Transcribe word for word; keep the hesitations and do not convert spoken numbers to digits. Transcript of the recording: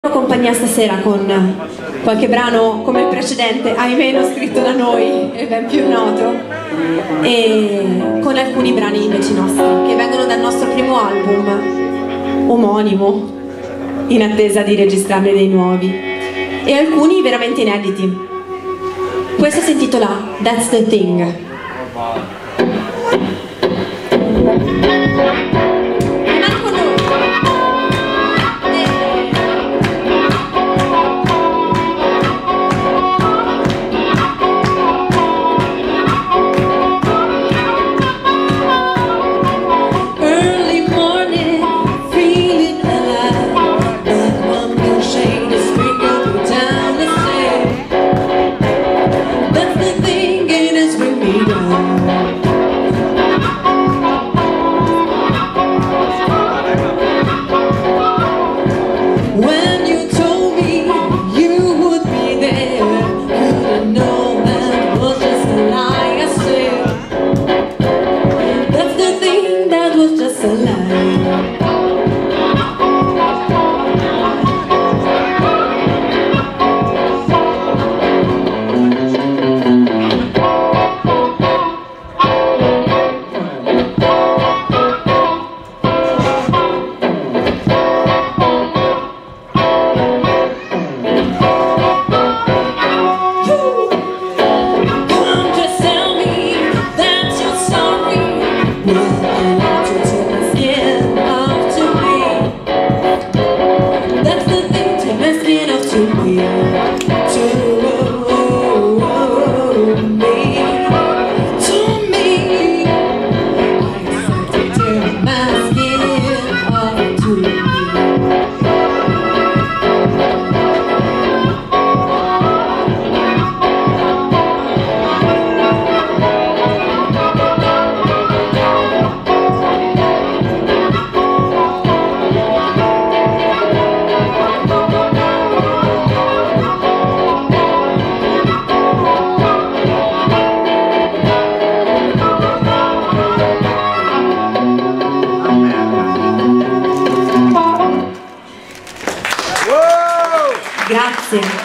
Compagnia stasera con qualche brano come il precedente, ahimè non scritto da noi e ben più noto, e con alcuni brani invece nostri che vengono dal nostro primo album omonimo, in attesa di registrarne dei nuovi, e alcuni veramente inediti. Questo si intitola That's the Thing. Grazie.